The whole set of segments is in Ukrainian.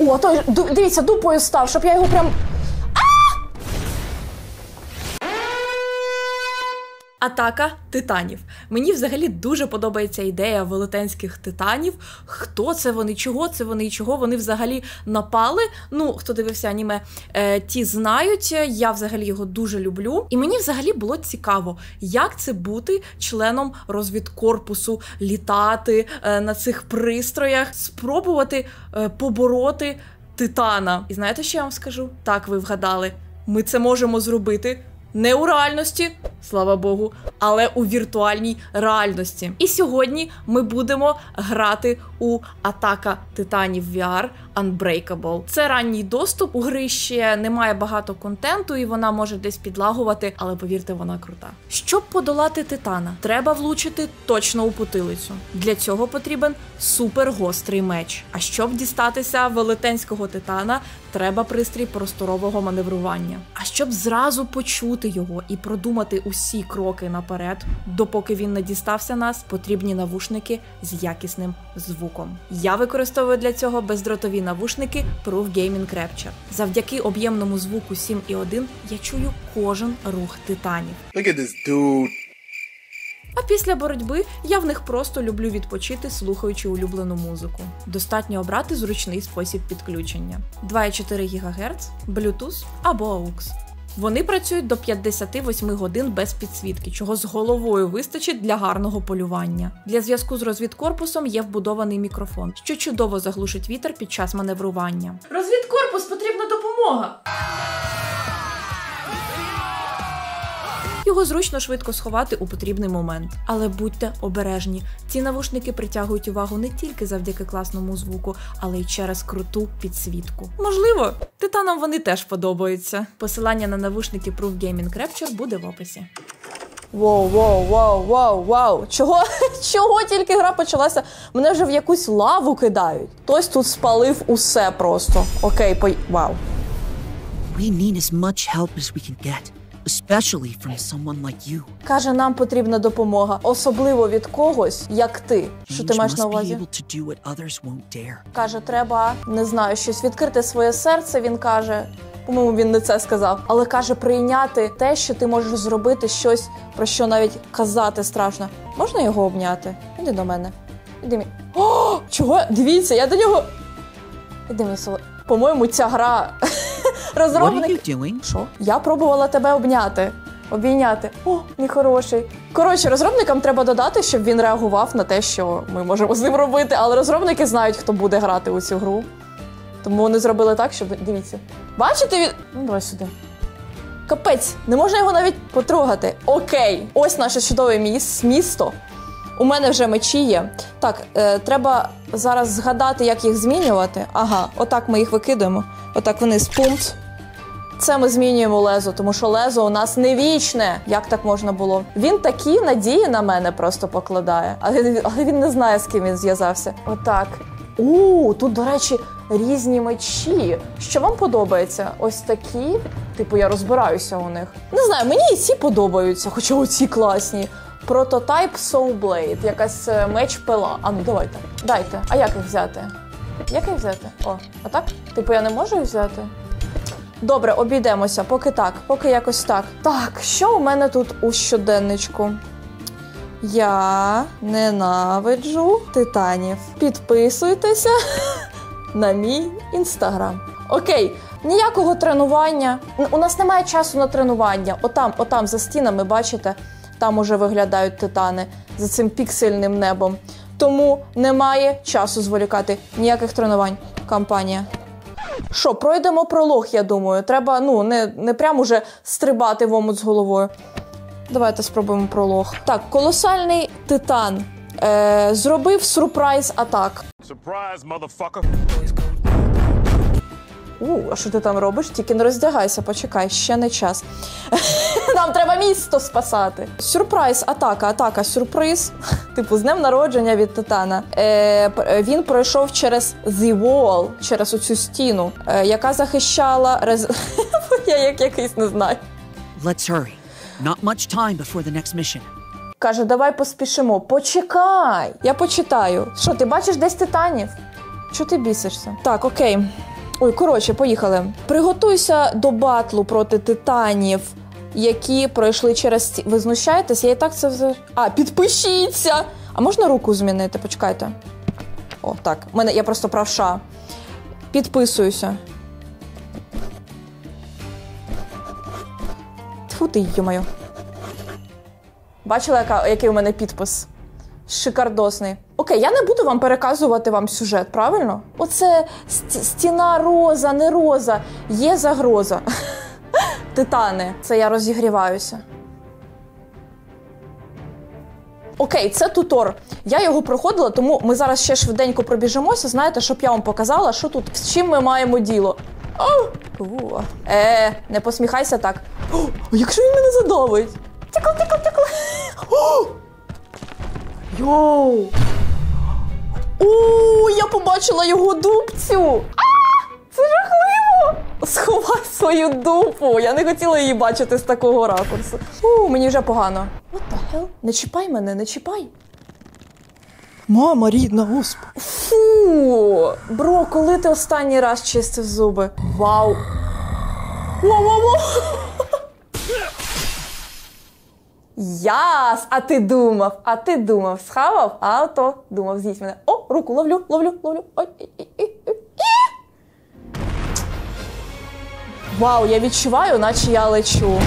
О, той, дивіться, дупою став, щоб я його прям... Атака титанів. Мені взагалі дуже подобається ідея велетенських титанів. Хто це вони, чого це вони і чого вони взагалі напали. Ну, хто дивився аніме, ті знають. Я взагалі його дуже люблю. І мені взагалі було цікаво, як це бути членом розвідкорпусу, літати на цих пристроях, спробувати побороти титана. І знаєте, що я вам скажу? Так, ви вгадали. Ми це можемо зробити. Не у реальності, слава Богу, але у віртуальній реальності. І сьогодні ми будемо грати у Атака Титанів VR Unbreakable. Це ранній доступ, у гри ще немає багато контенту і вона може десь підлагувати, але повірте, вона крута. Щоб подолати титана, треба влучити точно у потилицю. Для цього потрібен супергострий меч. А щоб дістатися велетенського титана, треба пристрій просторового маневрування. А щоб зразу почути його і продумати усі кроки наперед, допоки він не дістався нас, потрібні навушники з якісним звуком. Я використовую для цього бездротові навушники Proof Gaming Capture. Завдяки об'ємному звуку 7.1 я чую кожен рух титанів. Look at this dude. А після боротьби я в них просто люблю відпочити, слухаючи улюблену музику. Достатньо обрати зручний спосіб підключення. 2,4 ГГц, Bluetooth або AUX. Вони працюють до 58 годин без підсвітки, чого з головою вистачить для гарного полювання. Для зв'язку з розвідкорпусом є вбудований мікрофон, що чудово заглушить вітер під час маневрування. Розвідкорпус, потрібна допомога! Його зручно швидко сховати у потрібний момент. Але будьте обережні, ці навушники притягують увагу не тільки завдяки класному звуку, але й через круту підсвітку. Можливо, титанам вони теж подобаються. Посилання на навушники Proof Gaming Capture буде в описі. Воу. Чого тільки гра почалася? Мене вже в якусь лаву кидають. Хтось тут спалив усе просто. Окей, вау. We need as much help as we can get. Especially from someone like you. Каже, нам потрібна допомога, особливо від когось, як ти. Що ти маєш на увазі? Каже, треба, не знаю, щось відкрити своє серце, він каже. По-моєму, він не це сказав. Але каже, прийняти те, що ти можеш зробити щось, про що навіть казати страшно. Можна його обняти? Іди до мене. Іди О, чого? Дивіться, я до нього... Іди мій соло. По-моєму, ця гра... Розробник... Що? Я пробувала тебе обійняти. О, мій хороший. Коротше, розробникам треба додати, щоб він реагував на те, що ми можемо з ним робити, але розробники знають, хто буде грати у цю гру. Тому вони зробили так, щоб... Дивіться. Бачите він? Ну, давай сюди. Капець, не можна його навіть потрогати. Окей, ось наше чудове місто. У мене вже мечі є. Так, треба зараз згадати, як їх змінювати. Ага, отак ми їх викидаємо. Отак вниз, пункт. Це ми змінюємо лезо, тому що лезо у нас не вічне. Як так можна було? Він такі надії на мене просто покладає. Але він не знає, з ким він зв'язався. Отак. Тут, до речі, різні мечі. Що вам подобається? Ось такі? Типу, я розбираюся у них. Не знаю, мені і ці подобаються, хоча оці класні. Прототайп Soul Blade. Якась меч-пила. А ну, давайте. Дайте. А як їх взяти? О, отак? Типу, я не можу їх взяти? Добре, обійдемося. Поки якось так. Так, що у мене тут у щоденничку? Я ненавиджу титанів. Підписуйтеся на мій інстаграм. Окей, ніякого тренування. У нас немає часу на тренування. Отам за стінами, бачите? Там уже виглядають титани за цим піксельним небом. Тому немає часу зволікати. Ніяких тренувань. Кампанія. Що, пройдемо пролог, я думаю. Треба, не прям уже стрибати в омут з головою. Давайте спробуємо пролог. Так, колосальний титан зробив сюрприз-атак. Surprise, motherfucker. А що ти там робиш? Тільки не роздягайся, почекай, ще не час. Нам треба місто спасати. Сюрприз, атака, сюрприз. Типу, з днем народження від титана. Він пройшов через The Wall, через оцю стіну, яка захищала... Я як якийсь не знаю. Let's hurry. Not much time before the next mission. Каже, давай поспішимо. Почекай, я почитаю. Що, ти бачиш десь титанів? Чого ти бісишся? Так, окей. Ой, коротше, поїхали. Приготуйся до батлу проти титанів, які пройшли через... Ви знущаєтесь? Я і так це вже... А, підпишіться! А можна руку змінити? Почекайте. О, так. Я просто правша. Підписуюся. Тьфу ти, йо-моє. Бачила, який у мене підпис? Шикардосний. Окей, я не буду вам переказувати вам сюжет, правильно? Оце стіна роза, не роза. Є загроза. Титани. Це я розігріваюся. Окей, це тутор. Я його проходила, тому ми зараз ще швиденько пробіжимося, знаєте, щоб я вам показала, що тут, з чим ми маємо діло. Не посміхайся так. Якщо він мене задавить? Тікла. Йоу! Я побачила його дупцю! Це жахливо! Сховай свою дупу! Я не хотіла її бачити з такого ракурсу. Мені вже погано. What the hell? Не чіпай мене, не чіпай. Мама рідна, господи. Фу! Бро, коли ти останній раз чистив зуби? Вау! Вау! Яс! А ти думав, схавав? А то думав, з'їсть мене. О, руку ловлю. Ой. Вау, я відчуваю, наче я лечу.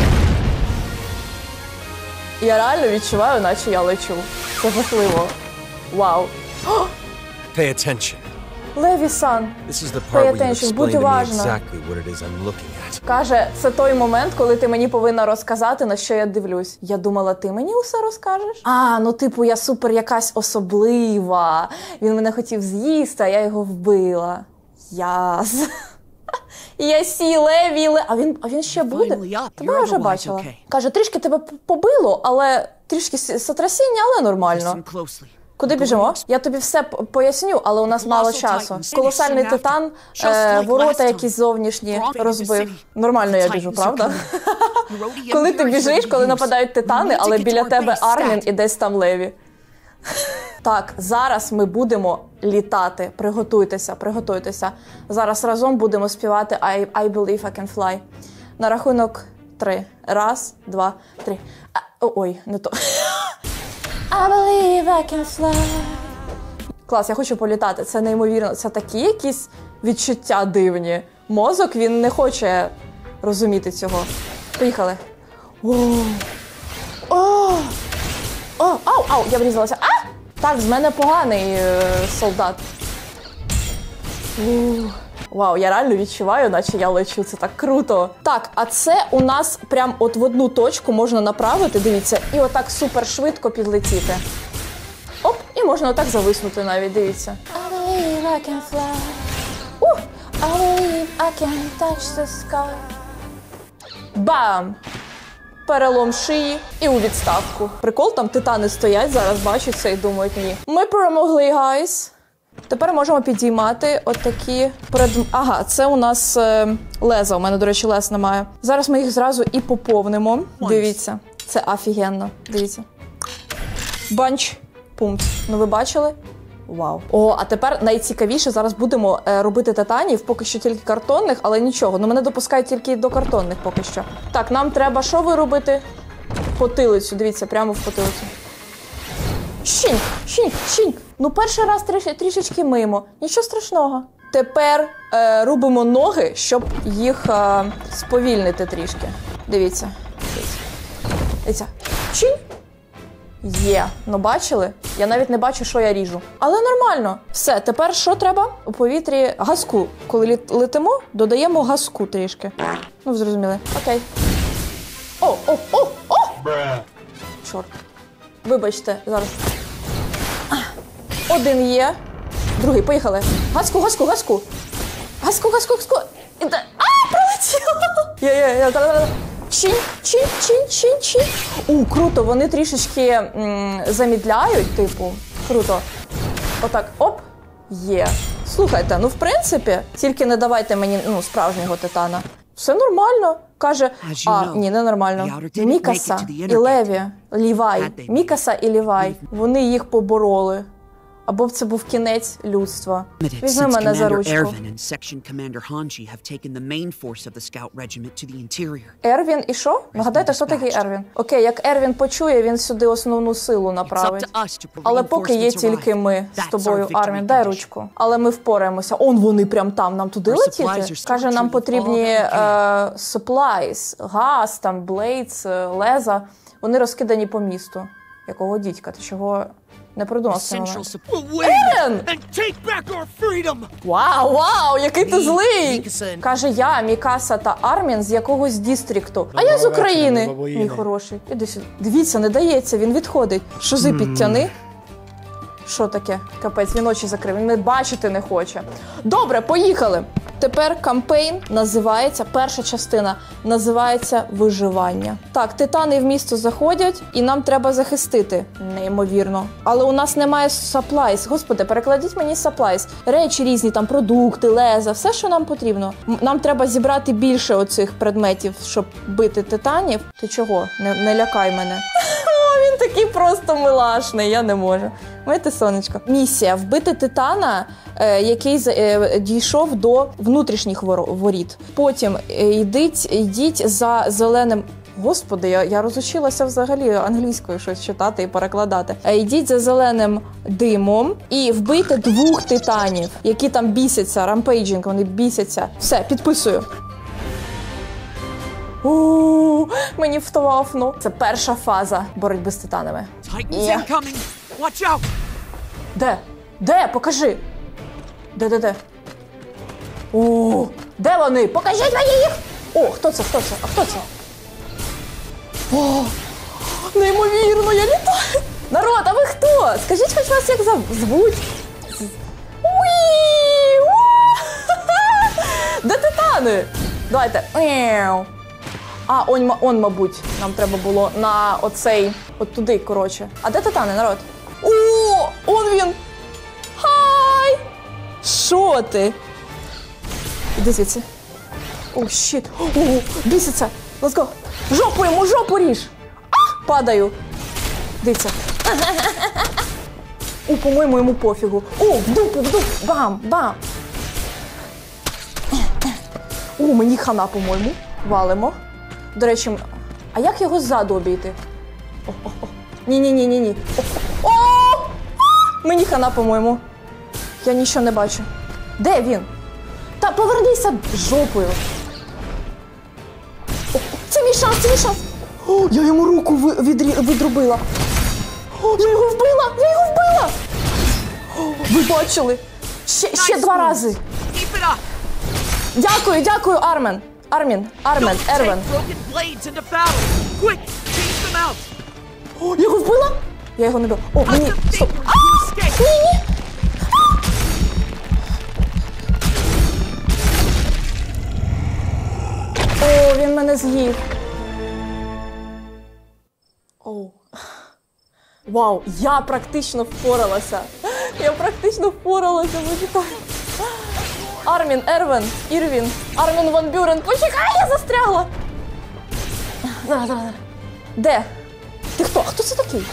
Я реально відчуваю, наче я лечу. Це жахливо. Вау. Pay attention. Леві-сан, This is the part where you explain будь to me уважна. exactly what it is I'm looking at. Каже, це той момент, коли ти мені повинна розказати, на що я дивлюсь. Я думала, ти мені усе розкажеш? Типу, я супер якась особлива. Він мене хотів з'їсти, а я його вбила. Яс. Я Леві. А він ще буде? Тебе я вже бачила. Каже, трішки тебе побило, але трішки сотрясіння, але нормально. Куди біжимо? Я тобі все поясню, але у нас мало часу. Колосальний титан, ворота якісь зовнішні розбив. Нормально я біжу, правда? Коли ти біжиш, коли нападають титани, але біля тебе Армін і десь там Леві. Так, зараз ми будемо літати. Приготуйтеся. Зараз разом будемо співати I believe I can fly. На рахунок 3. 1, 2, 3. Ой, не то. I believe I can fly. Клас, я хочу політати. Це неймовірно. Це такі якісь відчуття дивні. Мозок, він не хоче розуміти цього. Поїхали. Ау, я врізалася. Так, з мене поганий солдат. Вау, я реально відчуваю, наче я лечу. Це так круто. Так, а це у нас прям от в одну точку можна направити, дивіться, і отак супер швидко підлетіти. Оп, і можна отак зависнути навіть, дивіться. I believe I can fly. I believe I can touch the sky. Бам! Перелом шиї і у відставку. Прикол, там титани стоять, зараз бачать це і думають, ні. Ми перемогли, гайс. Тепер можемо підіймати отакі Ага, це у нас леза. У мене, до речі, лез немає. Зараз ми їх зразу і поповнимо. Дивіться, це офігенно. Дивіться. Банч. Пункт. Ну ви бачили? Вау. А тепер найцікавіше, зараз будемо робити титанів, поки що тільки картонних, але нічого. Ну мене допускають тільки до картонних поки що. Так, нам треба що виробити? Потилицю, дивіться, прямо в потилицю. Щінь. Ну перший раз трішечки мимо. Нічого страшного. Тепер робимо ноги, щоб їх сповільнити трішки. Дивіться. Щінь. Є. Ну бачили? Я навіть не бачу, що я ріжу. Але нормально. Все, тепер що треба? У повітрі газку. Коли летимо, додаємо газку трішки. Ну, зрозуміли. Окей. О! Чорт. Вибачте, зараз. Один є. Другий, поїхали. Газку. Газку. Прилетіло! Чинь. Круто, вони трішечки замідляють, типу. Круто. Отак, оп, є. Слухайте, ну в принципі, тільки не давайте мені, справжнього титана. Все нормально. Каже, ні, не нормально. Мікаса і Леві, Лівай. Мікаса і Лівай. Вони їх побороли. Або це був кінець людства. Візьми мене за ручку. Ервін і що? Нагадайте, хто такий Ервін? Окей, як Ервін почує, він сюди основну силу направить. Але поки є тільки ми з тобою, Армін, дай ручку. Але ми впораємося. Он вони прям там, нам туди летіти? Каже, нам потрібні supplies, газ, там, блейдс, леза. Вони розкидані по місту. Якого дідька? Ти чого не придумав цей момент? Ерен! Вау, який ти злий! Каже я, Мікаса та Армін з якогось дістрікту. А я з України. Мій хороший. Іди сюди. Дивіться, не дається, він відходить. Шузи підтяни. Що таке? Капець, він очі закрив, він не бачити не хоче. Добре, поїхали. Тепер кампейн називається, перша частина називається «Виживання». Так, титани в місто заходять, і нам треба захистити. Неймовірно. Але у нас немає supplies. Господи, перекладіть мені supplies. Речі різні, там продукти, леза, все, що нам потрібно. Нам треба зібрати більше оцих предметів, щоб бити титанів. Ти чого? Не лякай мене. Він такий просто милашний, я не можу. Майте сонечко. Місія – вбити титана, який дійшов до внутрішніх воріт. Потім йдіть за зеленим... Господи, я розучилася взагалі англійською щось читати і перекладати. Йдіть за зеленим димом і вбийте 2 титанів, які там бісяться, рампейджинг, вони бісяться. Все, підписую. Мені втовафно. Це перша фаза боротьби з титанами. Де? Де? Покажи. Де? Де вони? Покажіть мені їх! О, хто це? А хто це? О, неймовірно, я літаю. Народ, а ви хто? Скажіть хоч вас як звуть. Де титани? Давайте. А, он, мабуть, нам треба було на оцей, от туди, коротше. А де титани, народ? О, он він! Хай! Що ти? Іди звідси. О, щит. О, біситься. Let's go. Жопу йому, жопу ріж. Падаю. Дивіться. По-моєму, йому пофігу. В дупу. Бам. Мені хана, по-моєму. Валимо. До речі, а як його ззаду обійти? Ні. Мені хана, по-моєму. Я нічого не бачу. Де він? Та повернися жопою. Це мій шанс. Я йому руку відрубила. Я його вбила. Ви бачили? Ще 2 рази. Дякую, Армен. Ервен. Я його вбила? Я його не била. Мені... Стоп. Ні. Він мене з'їв. Вау, я практично впоралася. Почекай. Армін, Ервен, Ірвін, Армін Ван Бюрен. Почекай, я застрягла. Зараз. Де? Ти хто? Хто це такий?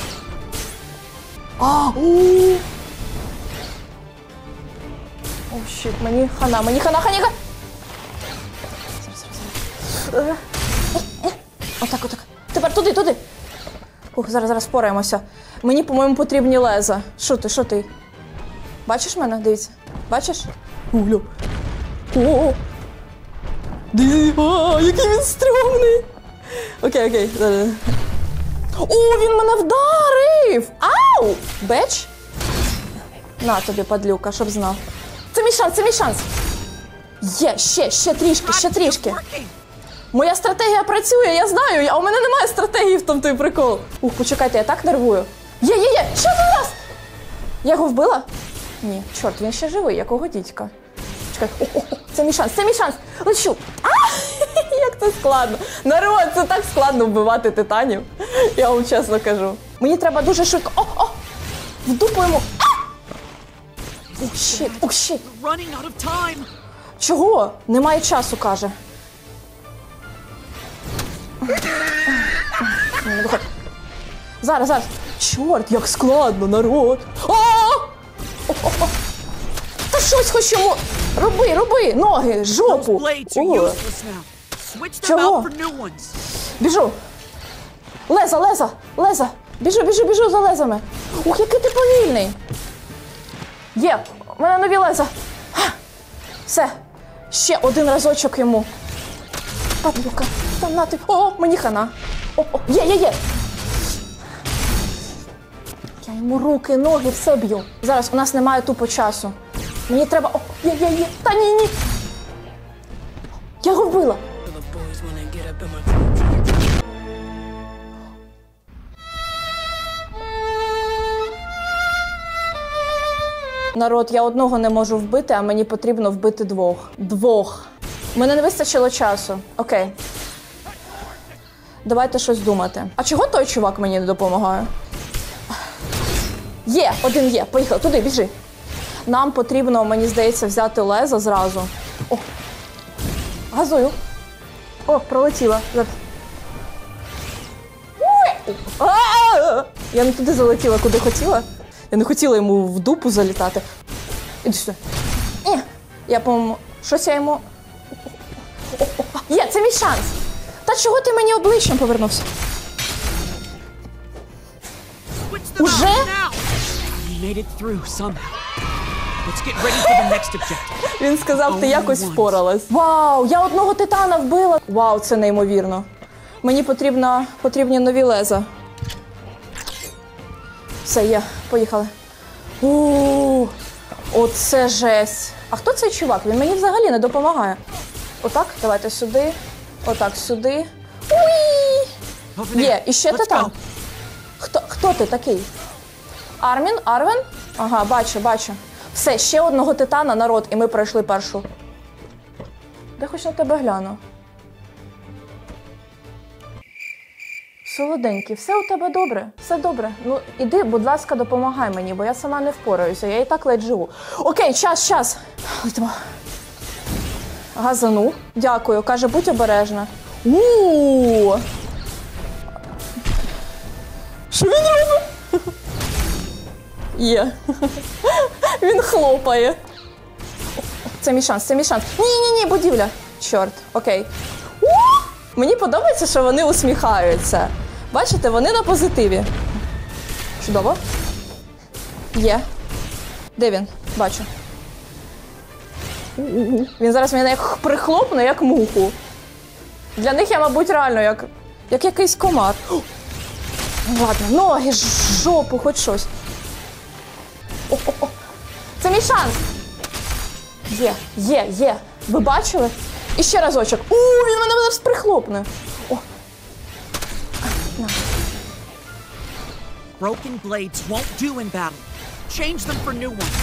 Щит, мені хана. Зараз. Отак. Тепер туди. Зараз впораємося. Мені, по-моєму, потрібні леза. Що ти? Бачиш мене? Дивіться. Бачиш? Гуглю. Який він стрьомний. Окей. Він мене вдарив! Ау! Беч? На тобі, падлюка, щоб знав. Це мій шанс. Є, ще трішки. Моя стратегія працює, я знаю, а у мене немає стратегії в тому той прикол. Почекайте, я так нервую. Є, ще один раз! Я його вбила? Ні, чорт, він ще живий, якого дідька. Чекай, це мій шанс, лечу. Як це складно. Народ, це так складно вбивати титанів, я вам чесно кажу. Мені треба дуже швидко, в дупу йому. Щит. Чого? Немає часу, каже. Зараз. Чорт, як складно, народ. О. Та щось хоч йому. Роби, ноги, жопу. О. Чого? Біжу. Леза. Біжу за лезами. Ух, який ти повільний. Є, у мене нові леза. Все. Ще один разочок йому. Падлюка. Там на ти. О, мені хана. О, є. Я йому руки, ноги, все б'ю. Зараз у нас немає тупо часу. Мені треба... О, є. Та ні. Я його вбила. Народ, я одного не можу вбити, а мені потрібно вбити двох. У мене не вистачило часу. Окей. Давайте щось думати. А чого той чувак мені не допомагає? Один є. Поїхали, туди, біжи. Нам потрібно, мені здається, взяти лезо зразу. О, газую. О, пролетіла. Я не туди залетіла, куди хотіла. Я не хотіла йому в дупу залітати. Іди сюди. Я, по-моєму, щось я йому... Є, це мій шанс. Та чого ти мені обличчям повернувся? Уже? Він сказав, ти якось впоралась. Вау, я одного титана вбила. Вау, це неймовірно. Мені потрібні нові леза. Все, є, поїхали. Оце жесть. А хто цей чувак? Він мені взагалі не допомагає. Отак, давайте сюди. Отак, сюди. Уї! Є, і ще титан. Хто ти такий? Арвен? Ага, бачу. Все, ще одного титана, народ, і ми пройшли першу. Де хоч на тебе гляну? Солоденький, все у тебе добре? Все добре. Ну, іди, будь ласка, допомагай мені, бо я сама не впораюся, я і так ледь живу. Окей, час. Летимо. Газану. Дякую. Каже, будь обережна. Що він робить? Є. Він хлопає. Це мій шанс. Ні, будівля. Чорт, окей. Мені подобається, що вони усміхаються. Бачите, вони на позитиві. Чудово. Є. Де він? Бачу. Він зараз мене як прихлопне, як муху. Для них я, мабуть, реально як якийсь комар. Ладно, ноги, жопу, хоч щось. О. Це мій шанс. Є. Ви бачили? І ще разочок. Він мене зараз прихлопне. О. Broken blades won't do in battle. Change them for new ones.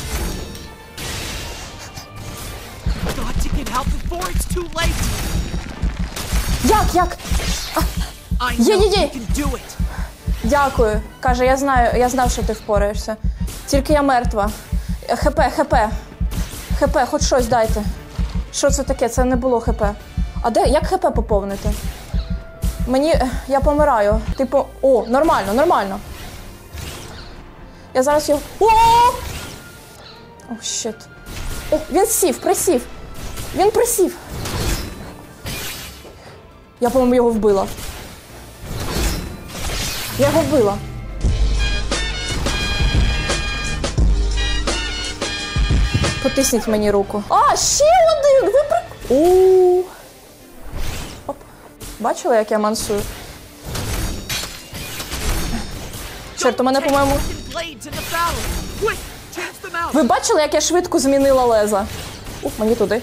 Got to get help before it's too late. Як? I know you can do it. Дякую. Каже, я знав, що ти впораєшся. Тільки я мертва. ХП, хоч щось дайте. Що це таке? Це не було ХП. А де? Як ХП поповнити? Я помираю. Типу, нормально. Я зараз його... Щит. Він присів. Він присів. Я, по-моєму, його вбила. Потисніть мені руку. Ще один! Оп. Бачили, як я мансую? Чорт, у мене, по-моєму... Ви бачили, як я швидко змінила леза? Мені туди.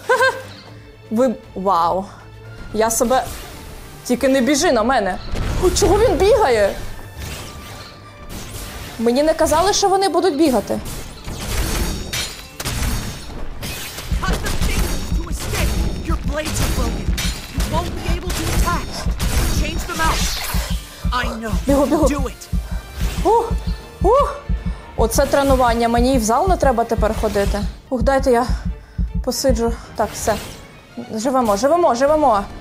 Вау. Я себе... Тільки не біжи на мене. Чого він бігає? Мені не казали, що вони будуть бігати. Бігу. Оце тренування. Мені і в зал не треба тепер ходити. Дайте я посиджу. Так, все. Живемо.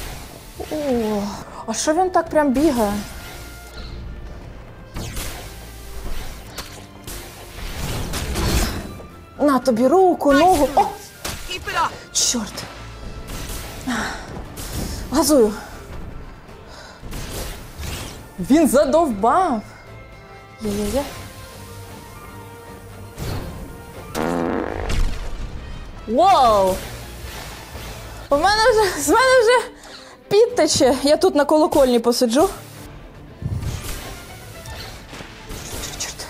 А що він так прям бігає? На тобі руку, ногу. О! Чорт. Газую. Він задовбав. Є-є-є. Вау! З мене вже підтече. Я тут на колокольні посиджу. Чорт.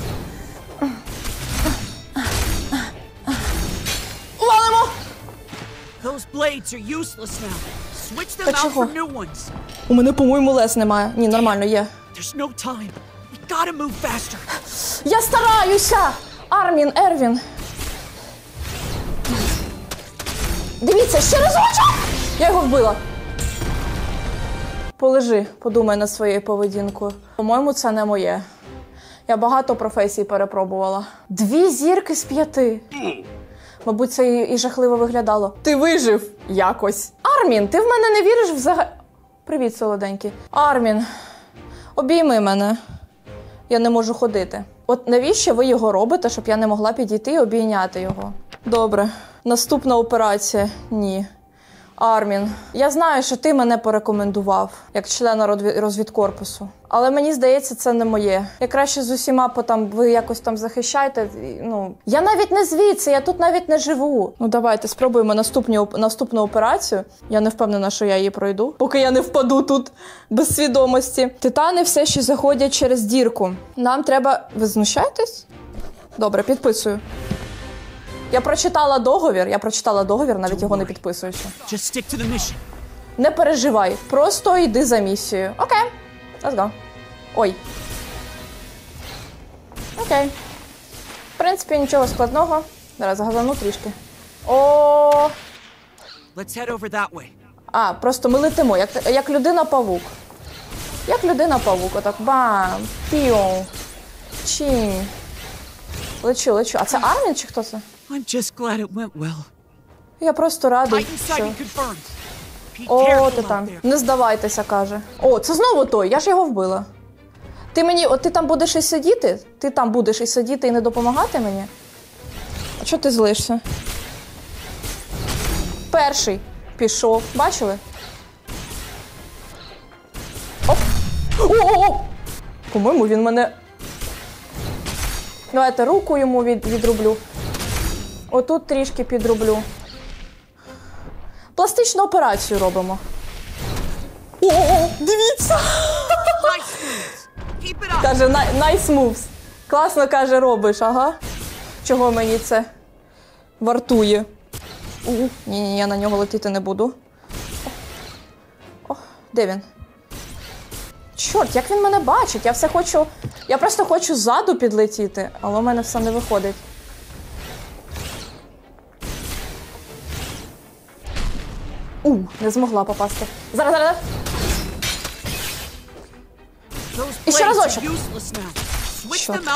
Валимо! Those blades are useless now. Switch them out for new ones. У мене, по-моєму, лез немає. Ні, нормально, є. There's no time. We gotta move faster. Я стараюся! Армін, Ервін. Дивіться, ще разочок! Я його вбила. Полежи, подумай над своєю поведінкою. По-моєму, це не моє. Я багато професій перепробувала. 2 зірки з 5. Мабуть, це і жахливо виглядало. Ти вижив якось. Армін, ти в мене не віриш взагалі? Привіт, солоденький. Армін, обійми мене. Я не можу ходити. От навіщо ви його робите, щоб я не могла підійти і обійняти його? Добре. Наступна операція. Ні. Армін, я знаю, що ти мене порекомендував, як члена розвідкорпусу. Але мені здається, це не моє. Я краще з усіма ви якось там захищайте. Ну, я навіть не звідси, я тут навіть не живу. Ну давайте, спробуємо наступну операцію. Я не впевнена, що я її пройду, поки я не впаду тут без свідомості. Титани все ще заходять через дірку. Нам треба... Ви знущаєтесь? Добре, підписую. Я прочитала договір, навіть його не підписуючи. Не переживай, просто йди за місією. Окей, let's go. Ой. Окей. В принципі, нічого складного. Зараз газану трішки. О. Просто ми летимо, як людина-павук. Як людина-павук, отак бам, піу, чинь. Лечу. А це Армін чи хто це? I'm just glad it went well. Я просто радий, що... О, Титан. Не здавайтеся, каже. О, це знову той, я ж його вбила. Ти там будеш і сидіти? Ти там будеш і сидіти і не допомагати мені? А чого ти злишся? Перший пішов. Бачили? Оп! О! По-моєму, він мене... Давайте руку йому відрублю. Отут трішки підрублю. Пластичну операцію робимо. О, дивіться! Каже, nice moves. Класно, каже, робиш, ага. Чого мені це вартує? Ні, я на нього летіти не буду. О, де він? Чорт, як він мене бачить? Я просто хочу ззаду підлетіти, але у мене все не виходить. Не змогла попасти. Зараз. І ще разочок. Чорт.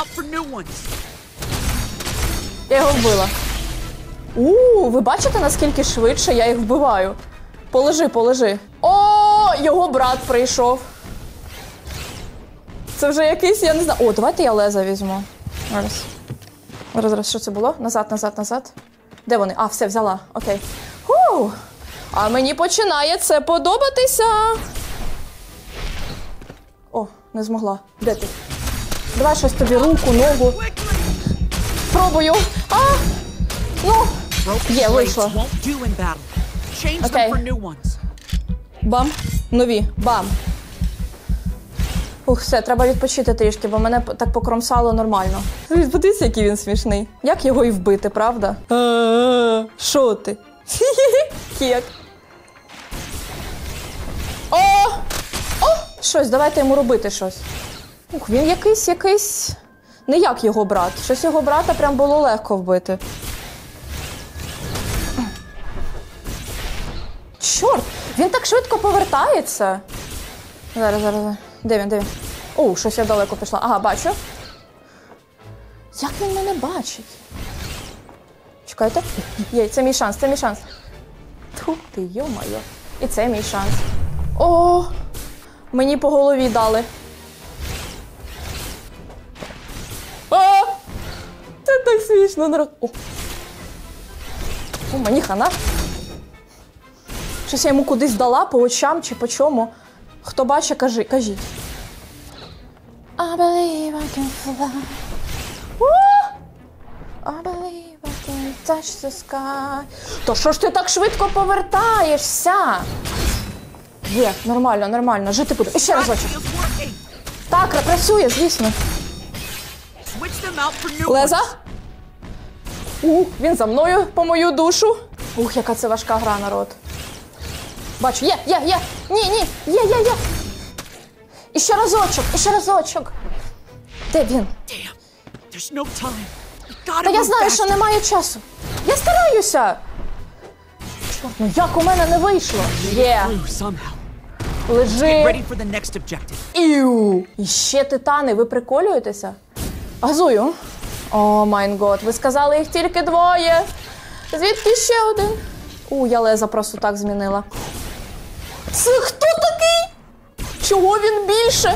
Я його вбила. Ви бачите, наскільки швидше я їх вбиваю? Полежи. О, його брат прийшов. Це вже якийсь, я не знаю. О, давайте я леза візьму. Зараз, що це було? Назад. Де вони? А, все, взяла. Окей. А мені починає це подобатися. О, не змогла. Де ти? Давай щось тобі, руку, ногу. Пробую. Ну, є, вийшло. Окей. Бам. Нові. Бам. Все, треба відпочити трішки, бо мене так покромсало нормально. Подивіться, який він смішний. Як його і вбити, правда? Що ти? Кек. О! Щось, давайте йому робити щось. Він якийсь... Не як його брат. Щось його брата прям було легко вбити. Чорт, він так швидко повертається. Зараз. Де він? Щось я далеко пішла. Ага, бачу. Як він мене бачить? Чекайте. Є, це мій шанс. Тьфу ти, йо-моє. І це мій шанс. О, мені по голові дали. Це так смішно, народ. Мені хана. Щось я йому кудись дала, по очам чи по чому. Хто бачить, кажіть. I believe I can fly. I believe I can touch the sky. То що ж ти так швидко повертаєшся? Є, нормально, жити буду. І ще разочок. Так, працює, звісно. Леза? Він за мною, по мою душу. Яка це важка гра, народ. Бачу, є. Ні, є. І ще разочок. Де він? Та я знаю, що немає часу. Я стараюся. Чорт, ну як у мене не вийшло? Є. Лежи. Іу. І ще титани, ви приколюєтеся? Газую. О, майн год, ви сказали, їх тільки двоє. Звідки ще один? Я леза просто так змінила. Це хто такий? Чого він більше?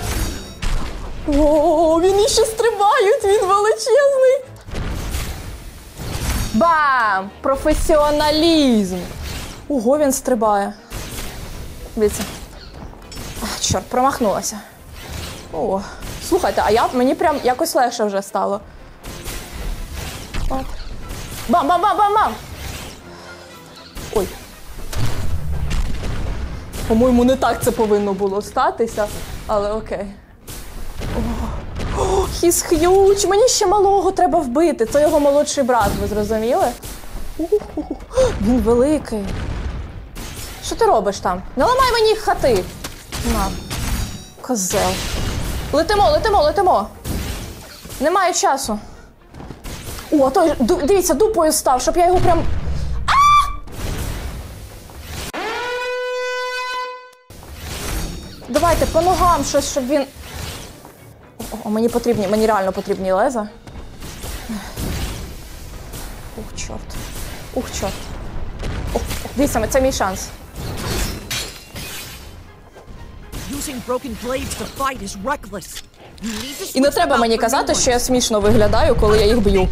О, він іще стрибають, він величезний. Бам! Професіоналізм. Ого, він стрибає. Дивіться. Чорт, промахнулася. О, слухайте, мені прям якось легше вже стало. Оп. Бам! Ой. По-моєму, не так це повинно було статися, але окей. He's huge! Мені ще малого треба вбити. Це його молодший брат, ви зрозуміли? Він великий. Що ти робиш там? Не ламай мені хати! На. Козел. Летимо! Немає часу. А той, дивіться, дупою став, щоб я його прям... Давайте по ногам щось, щоб він... Мені реально потрібні леза. Чорт. Дивіться, це мій шанс. І не треба мені казати, що я смішно виглядаю, коли я їх б'ю.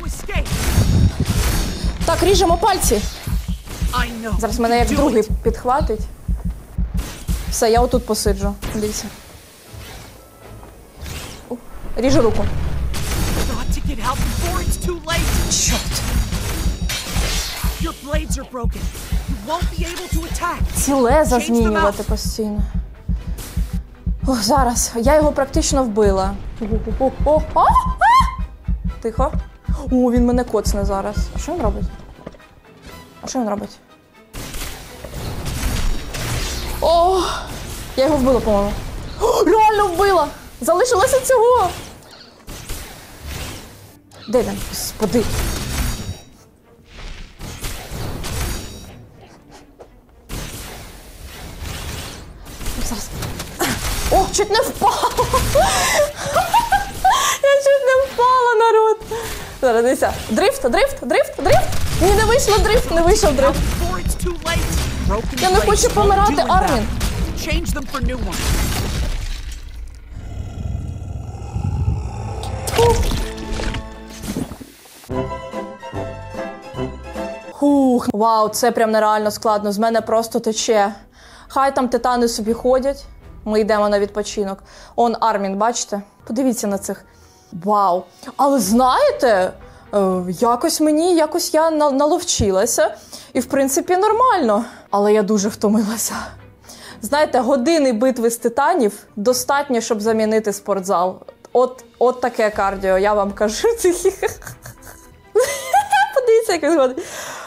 Так, ріжемо пальці. Зараз мене як другий підхватить. Все, я отут посиджу. Дивіться. Ріжу руку. Чорт. Ці леза змінювати постійно. Зараз. Я його практично вбила. Тихо. Він мене коцне зараз. А що він робить? Я його вбила, по-моєму. Реально вбила! Залишилося цього! Де він? Господи! Зараз. Чуть не впала! Я чуть не впала, народ! Зараз, дивіться. Дрифт! Ні, не вийшло дрифт, Я не хочу помирати, Армін! Вау, це прям нереально складно. З мене просто тече. Хай там титани собі ходять. Ми йдемо на відпочинок. Армін, бачите? Подивіться на цих. Вау. Але знаєте, якось я наловчилася. І, в принципі, нормально. Але я дуже втомилася. Знаєте, години битви з титанів достатньо, щоб замінити спортзал. От таке кардіо, я вам кажу. Подивіться, як він ходить.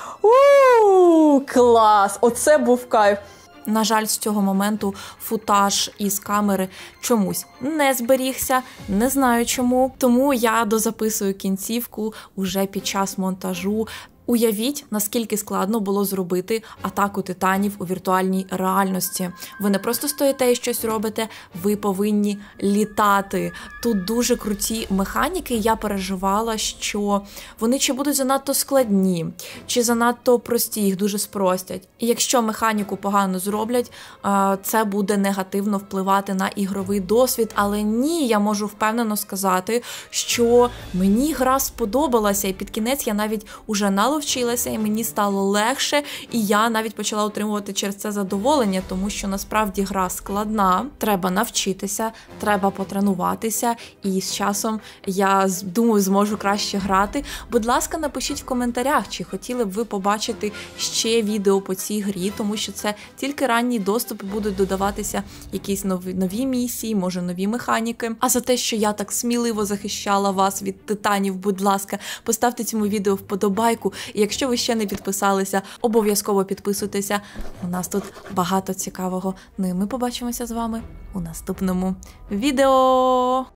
Клас! Оце був кайф. На жаль, з цього моменту футаж із камери чомусь не зберігся, не знаю чому. Тому я дозаписую кінцівку уже під час монтажу. Уявіть, наскільки складно було зробити атаку титанів у віртуальній реальності. Ви не просто стоїте і щось робите, ви повинні літати. Тут дуже круті механіки, я переживала, що вони чи будуть занадто складні, чи занадто прості, їх дуже спростять. І якщо механіку погано зроблять, це буде негативно впливати на ігровий досвід. Але ні, я можу впевнено сказати, що мені гра сподобалася, і під кінець я навіть уже навчилася, і мені стало легше, і я навіть почала отримувати через це задоволення, тому що насправді гра складна, треба навчитися, треба потренуватися, і з часом я думаю, зможу краще грати. Будь ласка, напишіть в коментарях, чи хотіли б ви побачити ще відео по цій грі, тому що це тільки ранній доступ, і будуть додаватися якісь нові місії, може нові механіки. А за те, що я так сміливо захищала вас від титанів, будь ласка, поставте цьому відео вподобайку. І якщо ви ще не підписалися, обов'язково підписуйтеся. У нас тут багато цікавого. Ну і ми побачимося з вами у наступному відео.